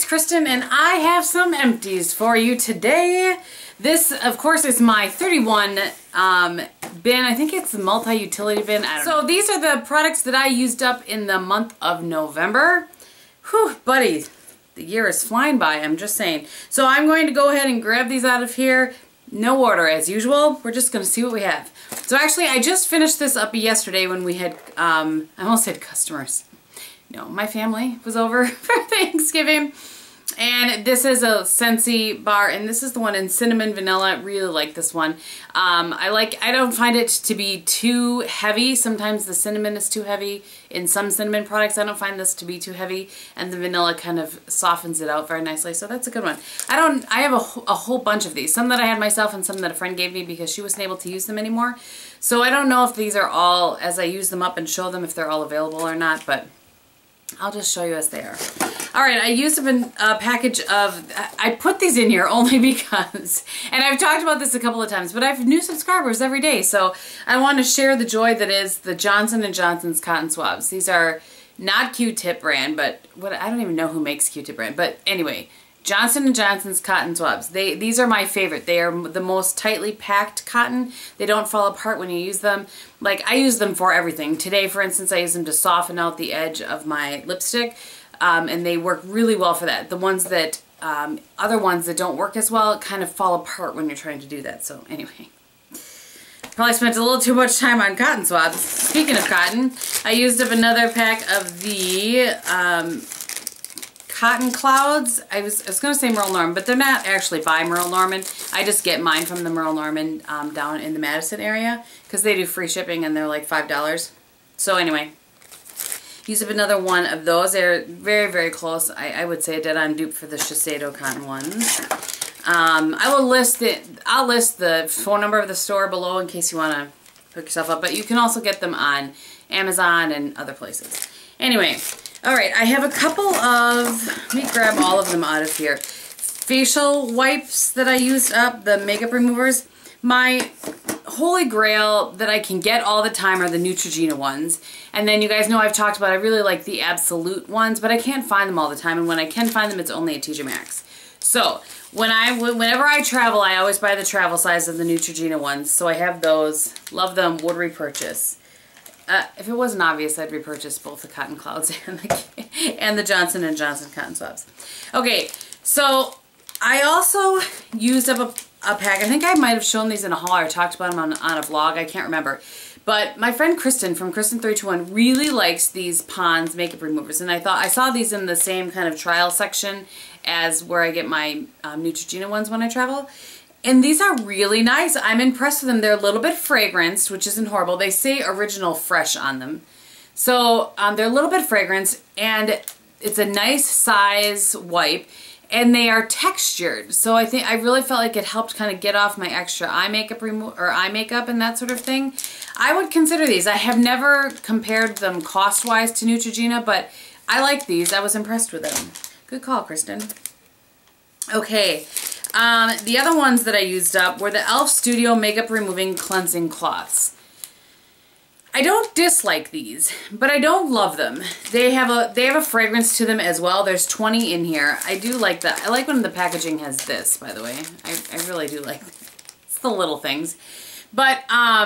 Kristen, and I have some empties for you today. This, of course, is my 31 bin. I think it's the multi-utility bin. I don't know. So these are the products that I used up in the month of November. Whew, buddy, the year is flying by, I'm just saying. So I'm going to go ahead and grab these out of here. No order as usual. We're just going to see what we have. So actually, I just finished this up yesterday when we had, I almost said customers. No, my family was over for Thanksgiving. And this is a Scentsy bar, and this is the one in cinnamon vanilla. Really like this one. I don't find it to be too heavy. Sometimes the cinnamon is too heavy. In some cinnamon products, I don't find this to be too heavy, and the vanilla kind of softens it out very nicely. So that's a good one. I have a whole bunch of these. Some that I had myself and some that a friend gave me because she wasn't able to use them anymore. So I don't know if these are all, as I use them up and show them, if they're all available or not, but I'll just show you as they are. Alright, I used a package of, I put these in here only because, and I've talked about this a couple of times, but I have new subscribers every day, so I want to share the joy that is the Johnson & Johnson's cotton swabs. These are not Q-Tip brand, but I don't even know who makes Q-Tip brand, but anyway, Johnson & Johnson's cotton swabs. These are my favorite. They are the most tightly packed cotton. They don't fall apart when you use them. Like, I use them for everything. Today, for instance, I use them to soften out the edge of my lipstick, and they work really well for that. The ones that, other ones that don't work as well kind of fall apart when you're trying to do that. So anyway, probably spent a little too much time on cotton swabs. Speaking of cotton, I used up another pack of the Cotton Clouds. I was going to say Merle Norman, but they're not actually by Merle Norman. I just get mine from the Merle Norman down in the Madison area because they do free shipping and they're like $5. So anyway, use up another one of those. They're very, very close. I would say a dead-on dupe for the Shiseido cotton ones. I'll list the phone number of the store below in case you want to hook yourself up, but you can also get them on Amazon and other places. Anyway, alright, I have a couple of, let me grab all of them out of here, facial wipes that I used up, the makeup removers. My holy grail that I can get all the time are the Neutrogena ones. And then you guys know I've talked about I really like the Absolute ones, but I can't find them all the time. And when I can find them, it's only at TJ Maxx. So whenever I travel, I always buy the travel size of the Neutrogena ones. So I have those. Love them. Would repurchase. If it wasn't obvious, I'd repurchase both the Cotton Clouds and the Johnson & Johnson cotton swabs. Okay, so I also used up a pack. I think I might have shown these in a haul or talked about them on a vlog. I can't remember. But my friend Kristen from Kristen321 really likes these Pond's makeup removers. And I saw these in the same kind of trial section as where I get my Neutrogena ones when I travel. And these are really nice. I'm impressed with them. They're a little bit fragranced, which isn't horrible. They say Original Fresh on them. So they're a little bit fragranced, and it's a nice size wipe, and they are textured. So I really felt like it helped kind of get off my extra eye makeup and that sort of thing. I would consider these. I have never compared them cost-wise to Neutrogena, but I like these. I was impressed with them. Good call, Kristen. Okay. The other ones that I used up were the e.l.f. Studio Makeup Removing Cleansing Cloths. I don't dislike these, but I don't love them. They have a fragrance to them as well. There's 20 in here. I do like that. I like when the packaging has this, by the way. I really do like it. It's the little things. But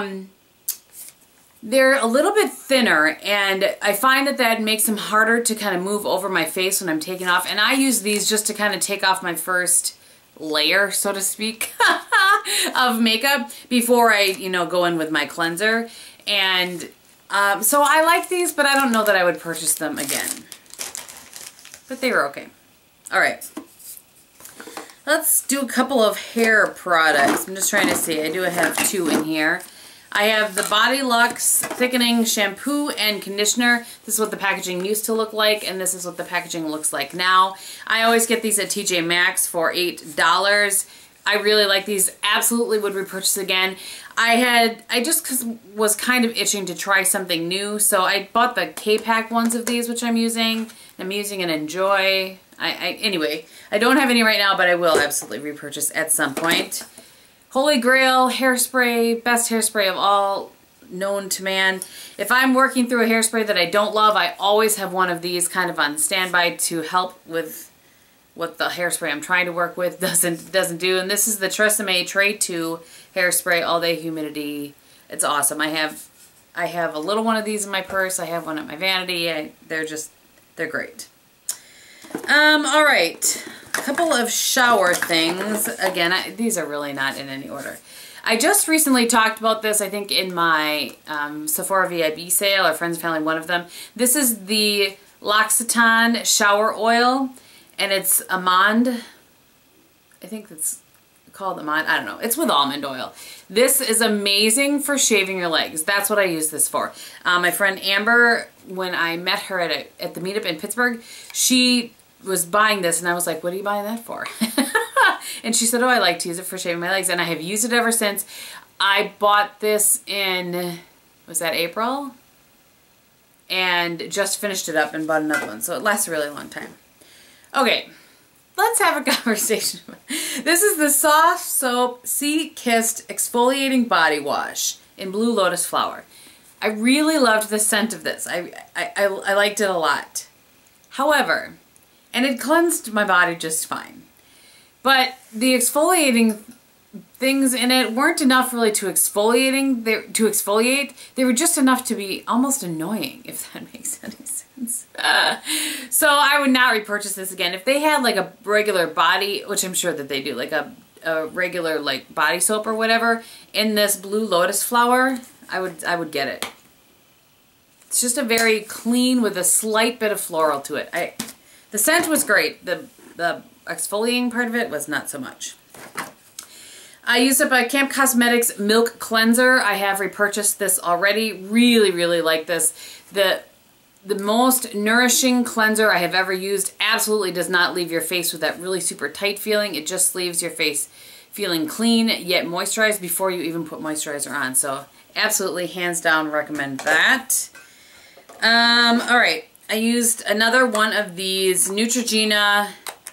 they're a little bit thinner, and I find that makes them harder to kind of move over my face when I'm taking off. And I use these just to kind of take off my first layer, so to speak, of makeup before I, go in with my cleanser. And so I like these, but I don't know that I would purchase them again. But they were okay. Alright. Let's do a couple of hair products. I'm just trying to see. I do have two in here. I have the Body Luxe Thickening Shampoo and Conditioner. This is what the packaging used to look like, and this is what the packaging looks like now. I always get these at TJ Maxx for $8. I really like these. Absolutely would repurchase again. I just was kind of itching to try something new, so I bought the K-Pack ones of these, which I'm using. I'm using and enjoy. Anyway, I don't have any right now, but I will absolutely repurchase at some point. Holy Grail hairspray, best hairspray of all known to man. If I'm working through a hairspray that I don't love, I always have one of these kind of on standby to help with what the hairspray I'm trying to work with doesn't do. And this is the TRESemmé Tray 2 hairspray all day humidity. It's awesome. I have a little one of these in my purse. I have one at my vanity. They're great. All right, a couple of shower things. Again, these are really not in any order. I just recently talked about this, I think, in my Sephora VIB sale, or Friends and Family, one of them. This is the L'Occitane shower oil, and it's almond. I think it's called almond. I don't know. It's with almond oil. This is amazing for shaving your legs. That's what I use this for. My friend Amber, when I met her at the meetup in Pittsburgh, she was buying this, and I was like, what are you buying that for? And she said, oh, I like to use it for shaving my legs, and I have used it ever since. I bought this in, was that April? And just finished it up and bought another one, so it lasts a really long time. Okay, let's have a conversation. This is the Soft Soap Sea Kissed Exfoliating Body Wash in Blue Lotus Flower. I really loved the scent of this. I liked it a lot. However, and it cleansed my body just fine. But the exfoliating things in it weren't enough really to exfoliate. They were just enough to be almost annoying, if that makes any sense. So I would not repurchase this again. If they had like a regular body, which I'm sure that they do, like a regular like body soap or whatever, in this Blue Lotus Flower, I would get it. It's just a very clean with a slight bit of floral to it. The scent was great. The exfoliating part of it was not so much. I used up a Camp Cosmetics Milk Cleanser. I have repurchased this already. Really, really like this. The most nourishing cleanser I have ever used. Absolutely does not leave your face with that really super tight feeling. It just leaves your face feeling clean yet moisturized before you even put moisturizer on. So absolutely, hands down, recommend that. All right. I used another one of these Neutrogena.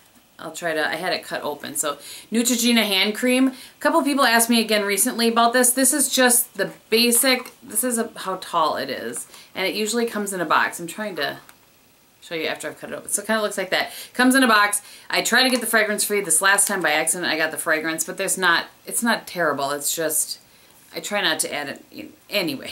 I had it cut open. So Neutrogena hand cream. A couple people asked me again recently about this. This is just the basic, this is how tall it is. And it usually comes in a box. I'm trying to show you after I've cut it open. So it kind of looks like that. Comes in a box. I try to get the fragrance free. This last time by accident I got the fragrance, but it's not terrible. It's just, I try not to add it anyway.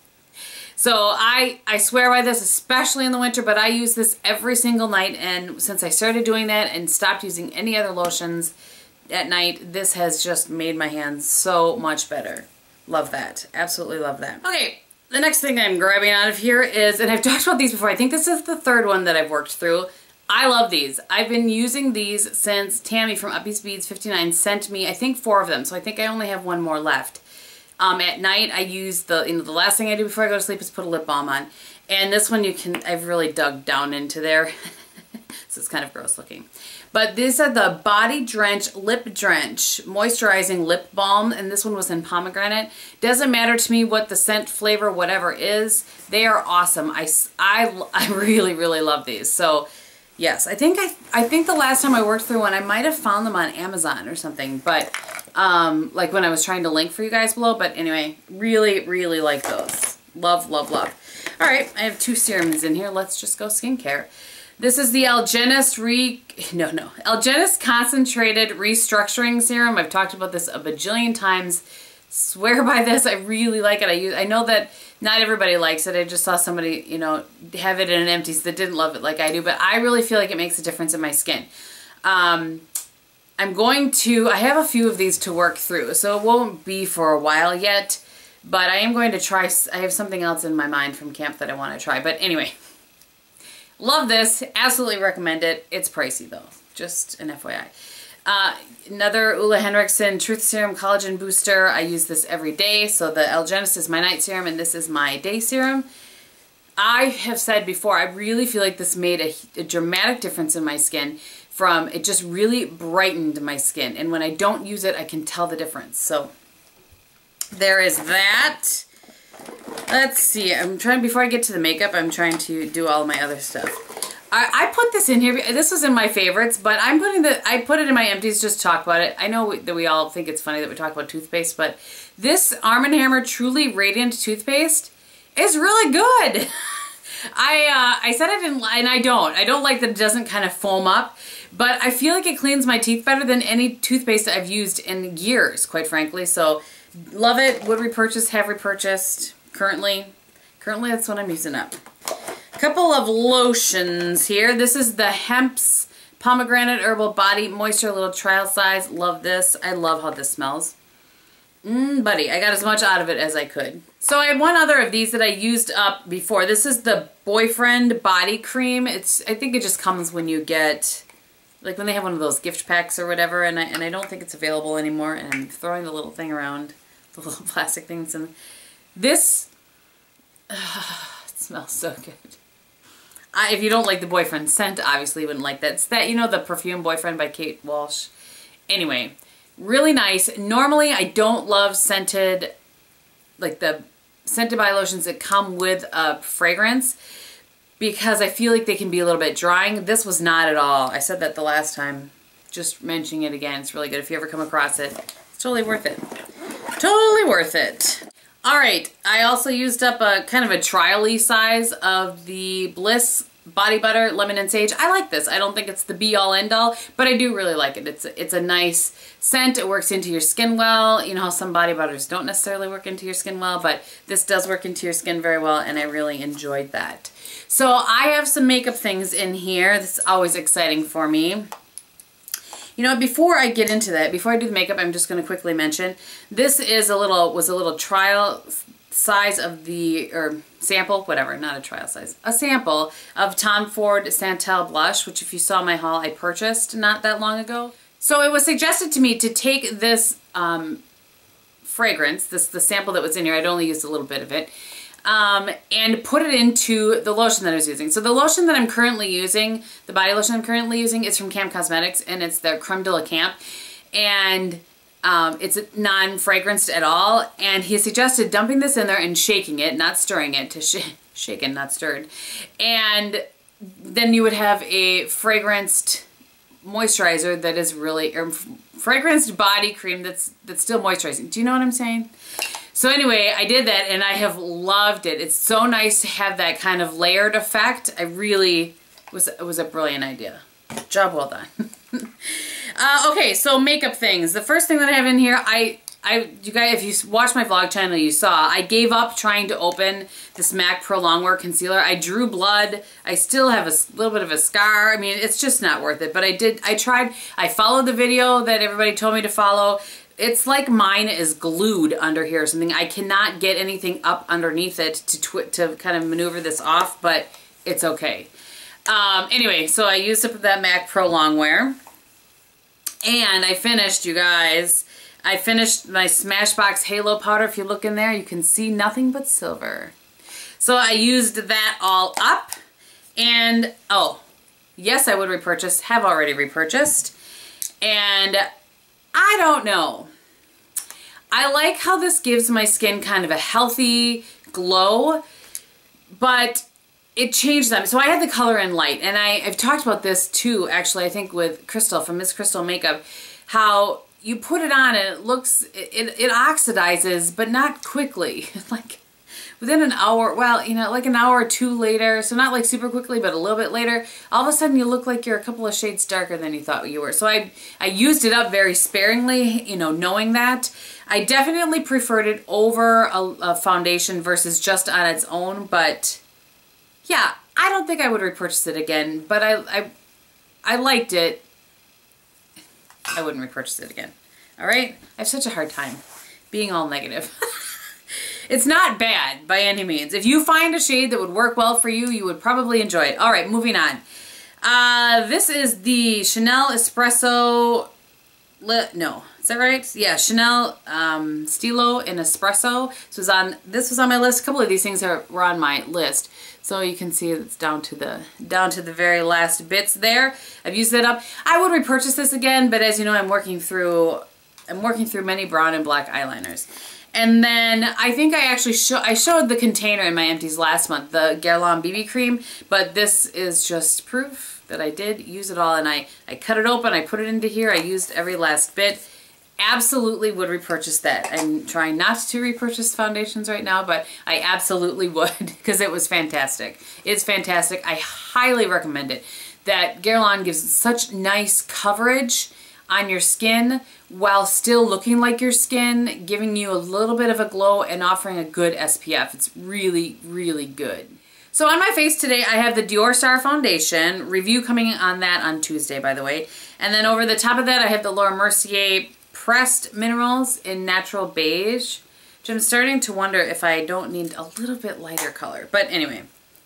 So I swear by this, especially in the winter, but I use this every single night, and since I started doing that and stopped using any other lotions at night, this has just made my hands so much better. Love that. Absolutely love that. Okay, the next thing I'm grabbing out of here is, and I've talked about these before, I think this is the third one that I've worked through. I love these. I've been using these since Tammy from Uppy's Beads 59 sent me, I think, 4 of them, so I think I only have 1 more left. At night, I use the last thing I do before I go to sleep is put a lip balm on. And this one I've really dug down into there. So it's kind of gross looking. But these are the Body Drench Lip Drench Moisturizing Lip Balm. And this one was in pomegranate. Doesn't matter to me what the scent, flavor, whatever is. They are awesome. I really, really love these. So yes, I think the last time I worked through one, I might have found them on Amazon or something. But like when I was trying to link for you guys below. But anyway, really, really like those. Love, love, love. All right, I have 2 serums in here. Let's just go skincare. This is the Algenist Algenist Concentrated Restructuring Serum. I've talked about this a bajillion times. Swear by this. I really like it. I know that not everybody likes it. I just saw somebody, have it in an empties that didn't love it like I do, but I really feel like it makes a difference in my skin. I have a few of these to work through, so it won't be for a while yet, but I am going to try. I have something else in my mind from camp that I want to try, but anyway. Love this. Absolutely recommend it. It's pricey though. Just an FYI. Another Ole Henriksen Truth Serum Collagen Booster. I use this every day. So the Algenist is my night serum and this is my day serum. I have said before, I really feel like this made a dramatic difference in my skin. It just really brightened my skin. And when I don't use it, I can tell the difference. So there is that. Let's see, before I get to the makeup, I'm trying to do all my other stuff. I put this in here, this was in my favorites, but I put it in my empties just to talk about it. I know that we all think it's funny that we talk about toothpaste, but this Arm & Hammer Truly Radiant Toothpaste is really good. I said I didn't, and I don't like that it doesn't kind of foam up, but I feel like it cleans my teeth better than any toothpaste I've used in years, quite frankly. So love it, would repurchase, have repurchased. Currently that's what I'm using up. A couple of lotions here. This is the Hemp's Pomegranate Herbal Body Moisture, little trial size. Love this. I love how this smells. Buddy, I got as much out of it as I could. So I have one other of these that I used up before. This is the Boyfriend Body Cream. I think it just comes when you get, like when they have one of those gift packs or whatever, and I don't think it's available anymore, and I'm throwing the little thing around, the little plastic things, and this, it smells so good. If you don't like the Boyfriend scent, obviously you wouldn't like that. It's that, you know, the perfume Boyfriend by Kate Walsh. Anyway, really nice. Normally I don't love scented, like the scented body lotions that come with a fragrance, because I feel like they can be a little bit drying. This was not at all. I said that the last time. Just mentioning it again. It's really good. If you ever come across it, it's totally worth it. Totally worth it. All right, I also used up a kind of a trial-y size of the Bliss Body Butter Lemon and Sage. I like this. I don't think it's the be-all, end-all, but I do really like it. It's a nice scent. It works into your skin well. You know how some body butters don't necessarily work into your skin well, but this does work into your skin very well, and I really enjoyed that. So I have some makeup things in here. This is always exciting for me. You know, before I get into that, before I do the makeup, I'm just going to quickly mention, this is was a little trial size of the, or sample, whatever, not a trial size, a sample of Tom Ford Santal Blush, which if you saw my haul, I purchased not that long ago. So it was suggested to me to take this fragrance, the sample that was in here, I'd only used a little bit of it, and put it into the lotion that I was using. So the lotion that I'm currently using, the body lotion I'm currently using, is from Camp Cosmetics, and it's the Creme de la Camp, and it's non-fragranced at all, and he suggested dumping this in there and shaking it, not stirring it, to shaken, not stirred, and then you would have a fragranced moisturizer that is really, or fragranced body cream that's still moisturizing. Do you know what I'm saying? So anyway, I did that and I have loved it. It's so nice to have that kind of layered effect. It was a brilliant idea. Job well done. Okay, so makeup things. The first thing that I have in here, you guys, if you watch my vlog channel, you saw, I gave up trying to open this MAC Pro Longwear Concealer. I drew blood. I still have a little bit of a scar. I mean, it's just not worth it. But I tried. I followed the video that everybody told me to follow. It's like mine is glued under here or something. I cannot get anything up underneath it to kind of maneuver this off, but it's okay. Anyway, so I used up that MAC Pro Longwear. And I finished, you guys, I finished my Smashbox Halo Powder. If you look in there, you can see nothing but silver. So I used that all up. And, oh, yes, I would repurchase, have already repurchased. And I don't know. I like how this gives my skin kind of a healthy glow, but it changed them. So I had the Color in Light, and I've talked about this too, actually, I think with Crystal from Miss Crystal Makeup, how you put it on and it looks, it oxidizes, but not quickly. Like within an hour, well, you know, like an hour or two later, so not like super quickly, but a little bit later, all of a sudden you look like you're a couple of shades darker than you thought you were. So I used it up very sparingly, you know, knowing that. I definitely preferred it over a foundation versus just on its own, but yeah, I don't think I would repurchase it again, but I liked it. I wouldn't repurchase it again. All right? I have such a hard time being all negative. It's not bad by any means. If you find a shade that would work well for you, you would probably enjoy it. All right, moving on. This is the Chanel Espresso, no, is that right? Yeah, Chanel Stilo in Espresso. This was on my list. A couple of these things were on my list. So you can see it's down to the very last bits there. I've used it up. I would repurchase this again, but as you know, I'm working through many brown and black eyeliners. And then I think I actually showed the container in my empties last month, the Guerlain BB cream, but this is just proof that I did use it all, and I cut it open, I put it into here, I used every last bit. absolutely would repurchase that. I'm trying not to repurchase foundations right now, but I absolutely would because it was fantastic. It's fantastic. I highly recommend it. That Guerlain gives such nice coverage on your skin while still looking like your skin, giving you a little bit of a glow and offering a good SPF. It's really, really good. So on my face today, I have the Dior Star Foundation. Review coming on that on Tuesday, by the way. And then over the top of that, I have the Laura Mercier Pressed Minerals in Natural Beige, which I'm starting to wonder if I don't need a little bit lighter color. But anyway.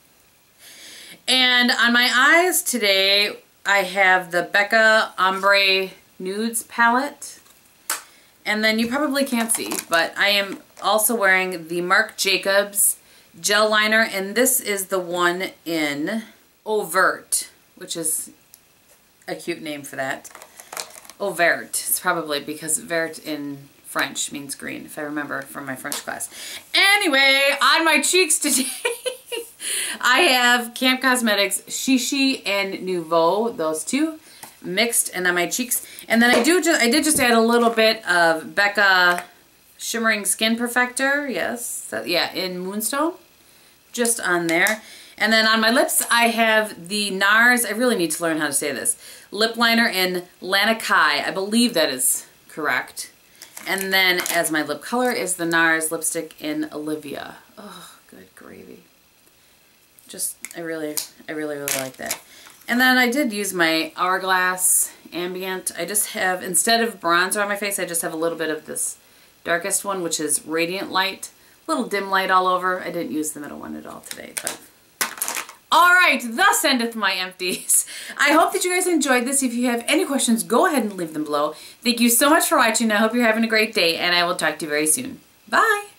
And on my eyes today, I have the Becca Ombre Nudes palette. And then you probably can't see, but I am also wearing the Marc Jacobs gel liner, and this is the one in Overt, which is a cute name for that. Overt. It's probably because vert in French means green, if I remember from my French class. Anyway, on my cheeks today, I have Camp Cosmetics Shishi and Nouveau, those two mixed, and on my cheeks. And then I did just add a little bit of Becca Shimmering Skin Perfector, yes, yeah, in Moonstone, just on there. And then on my lips, I have the NARS, I really need to learn how to say this, lip liner in Lanakai. I believe that is correct. And then as my lip color is the NARS lipstick in Olivia. Oh, good gravy. Just, I really like that. And then I did use my Hourglass Ambient. I just have, instead of bronzer on my face, I just have a little bit of this darkest one, which is Radiant Light. A little dim light all over. I didn't use the middle one at all today, but... Alright, thus endeth my empties. I hope that you guys enjoyed this. If you have any questions, go ahead and leave them below. Thank you so much for watching. I hope you're having a great day, and I will talk to you very soon. Bye!